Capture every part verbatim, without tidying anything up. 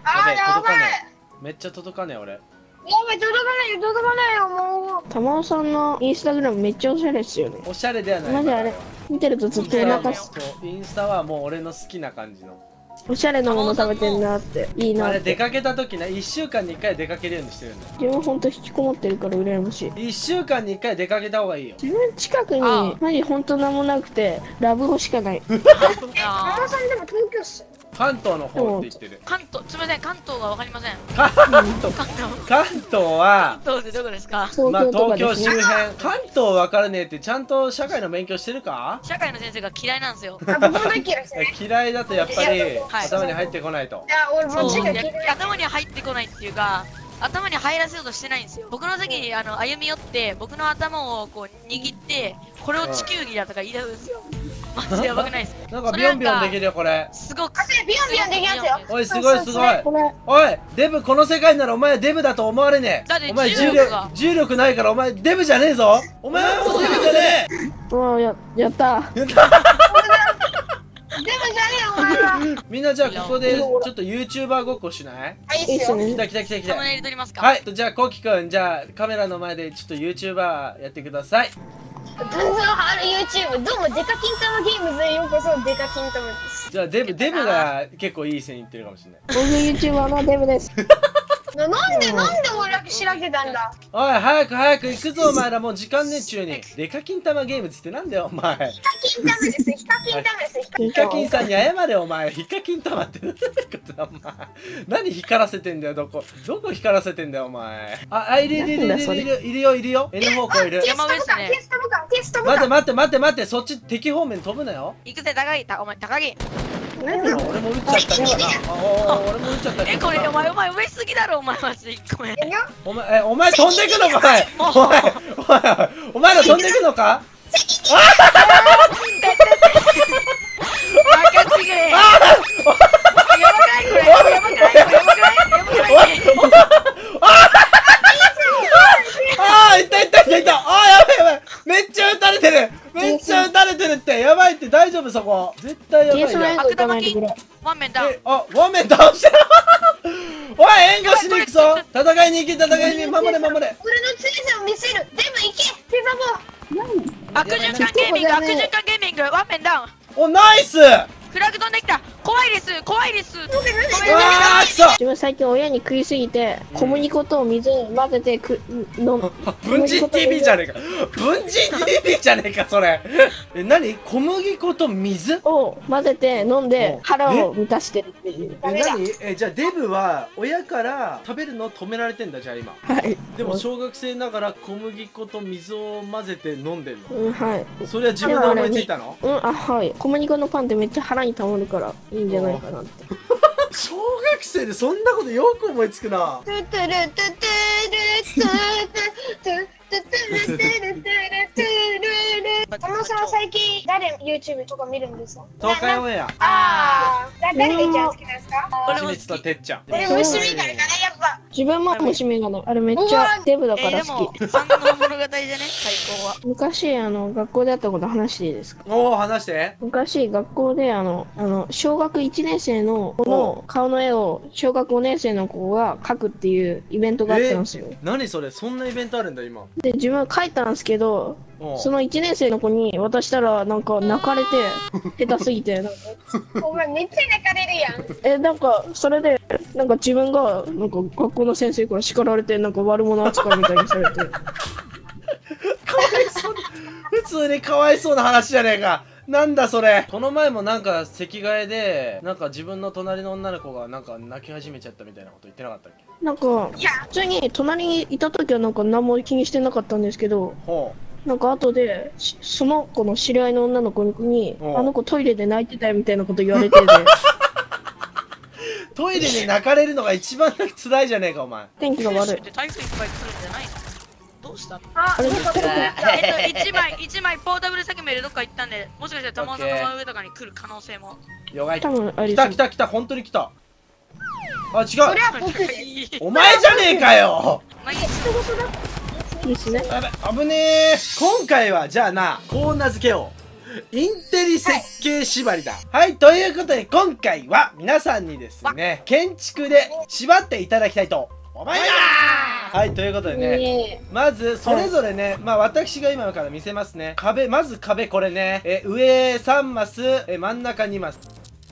あー、やばい。 届かねえ。めっちゃ届かねえ俺。 やばい、届かないよ、届かないよ、もう。 玉尾さんのインスタグラムめっちゃおしゃれっすよね。 おしゃれではない。 マジあれ見てるとずっとお腹すそうインスタはもう俺の好きな感じの。 おしゃれなもの食べてんなっていいなあれ出って。 かけた時ね、いっしゅうかんにいっかい出かけるようにしてるんだよ。 自分ほんと引きこもってるから羨ましい。 いっしゅうかんにいっかい出かけた方がいいよ。 自分近くにあマジほんとなんもなくてラブホしかない。 玉尾さんでも東京っすよ。 関東の方って言ってる。 関東、すみません、関東がわかりません。 関東関東、 関東は関東ってどこですか？ まあ東京とか東京周ですね。 辺。関東分からねえってちゃんと社会の勉強してるか？ 社会の先生が嫌いなんですよ。 あ、僕も大嫌いですね。 嫌いだとやっぱりはい頭に入ってこないと。 いや、俺もそう、いや違う嫌い。 頭に入ってこないっていうか、頭に入らせようとしてないんですよ。僕の席にあの歩み寄って、僕の頭をこう握って、これを地球儀だとか言い出すんですよ。マジでやばくないです。 なんかビヨンビヨンできるよこれ。 すごく。 あ、それビヨンビヨンできますよ。 おいすごいすごい。 これおいデブ、この世界ならお前デブだと思われねだってえ。お前重重力が力重力ないからお前デブじゃねえぞ。お前はもうデブじゃねうわややったえ。 でもじゃねえよ、お前は。 みんなじゃあここでちょっと YouTuber ごっこしない？ あ、いいっすよ。 いいっすね来た来た来た来た。 サムネイル撮りますか？ はい、じゃあこうきくん、じゃあカメラの前でちょっと YouTuber やってください。 文蔵はる YouTube、どうもデカキンタマゲームズへようこそ、デカキンタマです。 じゃあデブデブが結構いい線いってるかもしれない。 僕 YouTuber のデブです。 ななんで、なんで俺だけしらけたんだ。 おい早く早く行くぞお前ら、もう時間ね中に。デカキン玉ゲームズってなんだよお前。 ヒカキンタマです、ヒカキンタマです、ヒカキンヒカキンさんに謝れお前。ヒカキン玉って何だことだお前。何光らせてんだよ、どこどこ光らせてんだよお前。ああいるいるいるいるいるいるいるよいるよ。N 方向いる。 テストボタン、テストボタン、テストボタン。 待って待って待って待って、そっち敵方面飛ぶなよ。 行くぜ、高木。たお前、高木。 何俺も撃っちゃったからな。あお俺も撃っちゃったけえ、 どこれ、お前、お前、上すぎだろ、お前、マジでいっこめ。 お前えお前飛んでくのかい。お前お前お前ら飛んでくのか。 任せてくれ。やばくないこれ。やばくないこれ。やばくないやばくないああ、いったいったいったいった。ああ、やばいやばい。めっちゃ撃たれてる。めっちゃ撃たれてるって。やばいって、大丈夫そこ。絶対やばいじゃん。え、 ケースの援護行かないでくれ。 ワンメンダウン。 あ、ワンメン倒してる。おい、援護しに行くぞ。戦いに行け、戦いに守れ、守れ。 俺の強さを見せる。でも行け、テザボ。 悪循環ゲーミング、悪循環ゲーミング、ワンメンダウン。 お、ナイス。 フラグ飛んできた。怖いです、怖いです。 うわー、くそ。 自分最近親に食いすぎて小麦粉と水混ぜてくの文人 ティーブイ じゃねえか。文人 ティーブイ じゃねえかそれ。え、何？小麦粉と水？ を混ぜて飲んでお腹を満たしてるっていう。 え、何？え、じゃあデブは親から食べるの止められてんだじゃあ今。 はい。 でも小学生ながら小麦粉と水を混ぜて飲んでんの。 うん、はい。 それは自分で思いついたの？ うん、あ、はい。小麦粉のパンってめっちゃ腹にたまるからいいんじゃないかなって。 小学生でそんなことよく思いつくな。 トゥトゥルトゥトゥルトゥトゥトゥトゥトゥトゥルトゥルトゥルトゥル玉尾さんは最近誰 YouTube とか見るんですか？ 東海オンエア。 ああ、誰が一番好きなんですか？ はちみつとてっちゃん。 俺虫眼鏡かな、やっぱ。 自分も虫眼鏡。あれめっちゃデブだかえー、でら好き。 も、三の物語じゃね、最高は。 昔、あの、学校であったこと話していいですか？ おお、話して。 昔、学校で、あの、あの、小学いちねん生の子の顔の絵を小学ごねん生の子が描くっていうイベントがあったんですよ。 何それ、そんなイベントあるんだ今。 で、自分描いたんですけど、 おうそのいちねん生の子に渡したら、なんか泣かれて、下手すぎて、なんか、 お前めっちゃ泣かれるやん。 え、なんか、それで、なんか自分が、なんか学校の先生から叱られて、なんか悪者扱いみたいにされて。 かわいそうな、普通にかわいそうな話じゃねえか。なんだそれ。この前もなんか席替えでなんか自分の隣の女の子がなんか泣き始めちゃったみたいなこと言ってなかったっけ？ なんか、 いや、 普通に隣にいた時はなんか何も気にしてなかったんですけど、 ほなんか後で、しその子の知り合いの女の子に、 おうあの子トイレで泣いてたよみたいなこと言われてて、 う。トイレに泣かれるのが一番辛いじゃねえかお前。 天気が悪い。 で台風いっぱい来るんじゃないの？どうしたの？ あ、 あれよかった。 えっと、一枚、一枚ポータブルセグメでどっか行ったんで、もしかしたら玉尾さんの真上とかに来る可能性も。 よがい。 多分あれ来た来た来た、本当に来た。あ、違それう。 は僕です。 いい。 お前じゃねえかよ。 まあいい。 いいっすね。 やべ、危ねえ。今回はじゃあな、こう名付けよう。 インテリ設計縛りだ。はい、ということで今回は皆さんにですね、建築で縛っていただきたいと思います。はい、ということでね、 ねまずそれぞれね、まあ私が今から見せますね。壁、まず壁これね、え上さんマス、え真ん中にマス。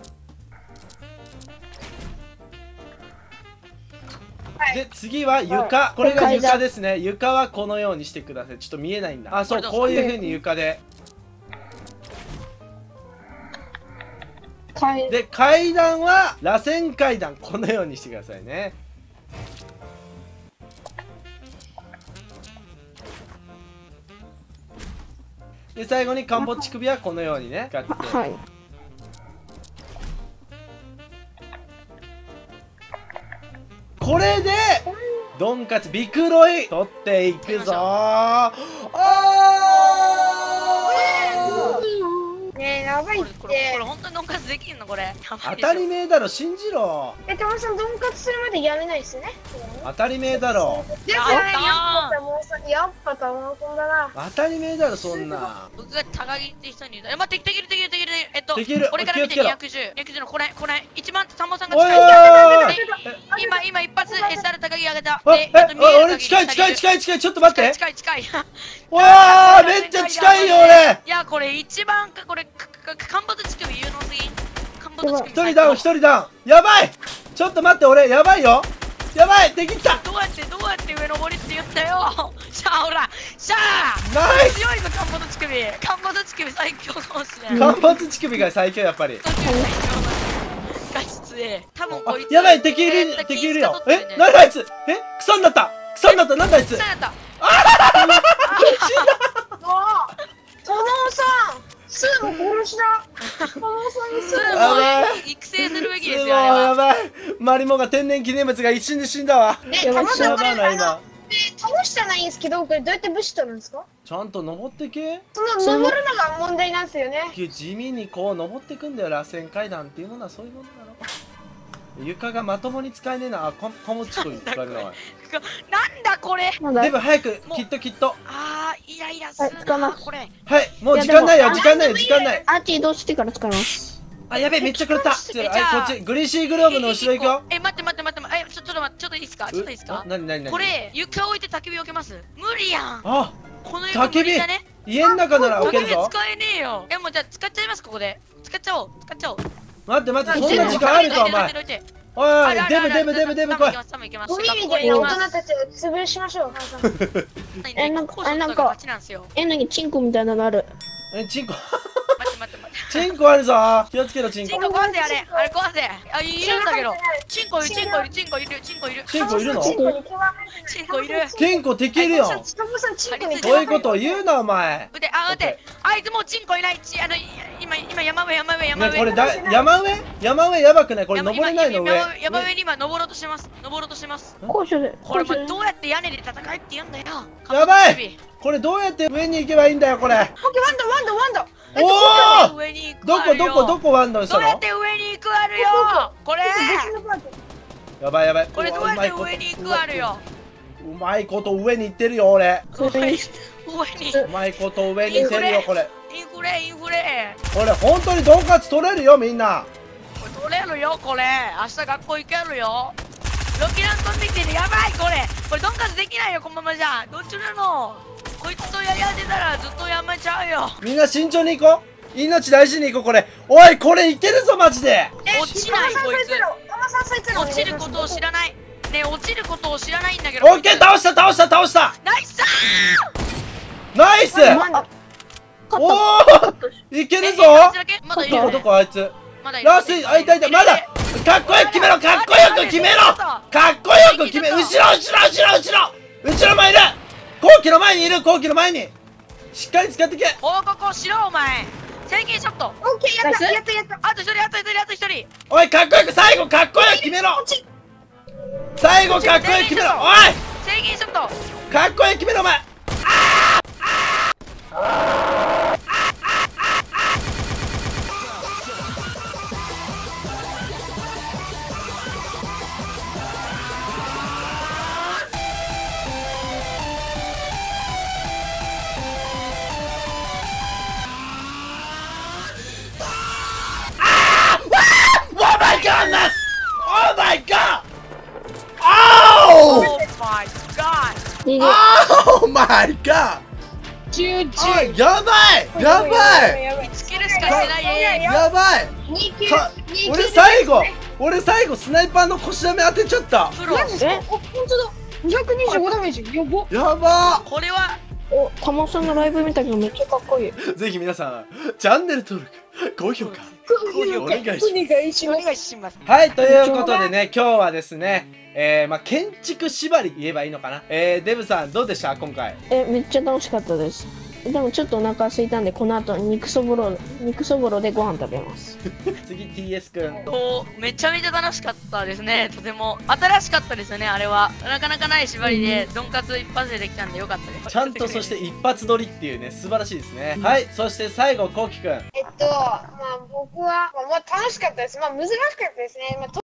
で次は床、これが床ですね。床はこのようにしてください。ちょっと見えないんだ。あ、そう、こういう風に床で。 階で階段は螺旋階段、このようにしてくださいね。で最後に陥没乳首はこのようにね使って、 はい。 これでドンカツビクロイ取っていくぞー。あねえ、やばいっこれこれこれて。 本当にドンカツできんのこれ。やば当いでしょたり前だろ、信じろ。 え、たまさん、ドンカツするまでやめないっすよね。 当たり前だろ。 ですよね、やっぱたまさん、やっぱたまさんだな。 当たり前だろ、そんな。 僕が高木って人に言うと、え、待って、できるできるできるできる。えっと、 できる俺から見て気をつけろにひゃくじゅう、にひゃくじゅうのこれ、これ、一番サンボさんがおいおい近い。 おい今、今、一発 エスアール 高木上げた。 おいええっと見える俺近い近い近い近い、ちょっと待って。 近い近い近い。 わー、めっちゃ近いよ俺。 いや、これ一番か、これ、かか陥没乳首有能すぎん。陥没乳首。 一人ダウン、一人ダウン。やばい。ちょっと待って、俺やばいよ。やばい、できた。 どうやってどうやって上登りって言ったよ。しゃあほら、しゃあナイス。 強いぞ陥没乳首。陥没乳首最強かもしれん。 陥没乳首が最強やっぱり。 最強ガチ強え。多分こいつ。 やばい、敵いる、敵いるよ。え、なんだあいつ。え、草になった。草になった、なんだあいつ。 草になった。 ああ、たまさん、スーも殺しだ。たまさんにスーやも。 ばい。 育成するべきですもうよ。あれはやばい。マリモが天然記念物が一瞬で死んだわ。 え、たまさん、これ、 やばいなあの、 今。 え、倒したらいいんですけど、これどうやって武士取るんですか？ ちゃんと登ってけ。 その登るのが問題なんですよね。 地味にこう登ってくんだよ。螺旋階段っていうものはそういうものだろ。床がまともに使えねえな。あ、ここもちこに使えるな。おいなんだこれ。 なんだデブ早く、きっときっと。 あー、イライラするはい使いまな。これ。 はい、もう時間ないよ、時間ないよ、時間ない。 アーティードしてから使います。 あ、やべえ、めっちゃ食らった。ちょはい、 じゃあこっち、グリーシーグローブの後ろ行くよ。 え、待って待って待って待って。え、ちょちょっと待って、ちょっといいですか。ちょっといいですか。 なになになに。 これ床置いて焚き火置けます？無理やん。 あ、 この床無理だね。 家の中なら置焚き火けるぞ。 使えねえよ。え、もうじゃあ使っちゃいますここで。使っちゃおう。使っちゃおう。 待って待って、そんな時間あるか、お前。おいおい、デブデブデブデブ来い。 ゴミみたいな大人たちを潰しましょう、たまさん。 えなんかえなんか勝ちなんですよ。 え、なにチンコみたいなのある。 え、チンコ。 待って待って待って。 チンコあるぞ。気をつけろ、チンコ。 チンコ壊せあれ。あれ壊せ。あ、いるんだけど。チンコいる、チンコいる、チンコいる、チンコいる。 チンコいるの？ チンコに決まらない。 チンコいる。 チンコ敵いるよ。 たまさん、チンコに決そういうまらない。 ことを言うな、お前。 腕、あ、腕。あいつもうチンコいない。ち、あの、今、今山上、山上、山ね、 上。 これだ、山上山上やばくない？これ山登れないの上。 山山上に今登ろうとしてます。登ろうとしてます。 高所で。 これ高所で。 もどうやって屋根で戦えって言うんだよ。 やばい。これどうやって上に行けばいいんだよ、これ。 オッケー、ワンダ、ワンダ、ワンダ。 おお。 上に行くどこどこどこワンダウンしたの？ どうやって上に行くあるよ。これ。 やばいやばい。 これどうやって上に行くあるよ。 うまいこと上に行ってるよ、俺。 それに上に。 うまいこと上に行ってるよ、これ。 インフレ、インフレ。 これ本当にドンカツ取れるよ、みんな。 これ取れるよ、これ。明日学校行けるよ。ロキラン飛んできてる。やばい、これ。これドンカツできないよ、このままじゃ。どっちなの。こいつとやり合ってたらずっとやめちゃうよ。 みんな慎重に行こう。命大事に行こう、これ。おい、これいけるぞ、マジで。 落ちない、こいつ。 たまさん、そいつら落ちることを知らない。ね、落ちることを知らないんだけど。 オッケー、倒した、倒した、倒した。 ナイスナイス。おお、いけるぞ。 まだいるよね。 どこどこあいつ。 まだいる。 ラスイ、あいたいた、まだ。かっこよく決めろ、かっこよく決めろ。かっこよく決め、後ろ、後ろ、後ろ、後ろ。後ろ前いる。後期の前にいる、後期の前に。しっかり使ってけ。 報告しろ、お前。制限ショット。 オッケー、やった、やった、やった。 あと一人、あと一人、あと一人。 おい、かっこよく、最後かっこよく決めろ。最後かっこよく決めろ。おい、 制限ショット。 かっこよく決めろ、お前。 あー、お前か。 じゅう、じあ、 ゅう。 やばいやばいやばい。 スキルしかしてないで。 やばいに級、 かに級俺最後俺最後スナイパーの腰ダメ当てちゃった。 プロ。 マジですか？あ、本当だ。にひゃくにじゅうごダメージ。やば。 やばこれはお、たまさんのライブ見たけどめっちゃかっこいい。 ー。ぜひ皆さんチャンネル登録高評価お願いします。 お願いしおます。 願いします。 はいということでね、今日はですねえー、まあ建築縛り言えばいいのかな。えー、デブさんどうでした今回。 え、めっちゃ楽しかったです。でもちょっとお腹空いたんで、この後肉そぼろ、肉そぼろでご飯食べます。 次 ティーエス くん。 とめちゃめちゃ楽しかったですね。とても新しかったですよね。あれはなかなかない縛りでドンカツ一発でできたんでよかったです。 ちゃんとそして一発撮りっていうね素晴らしいですね。はい、そして最後こうきくん。 えっと、まあ僕は、まあ、まあ楽しかったです。まあ難しかったですね。まあ、と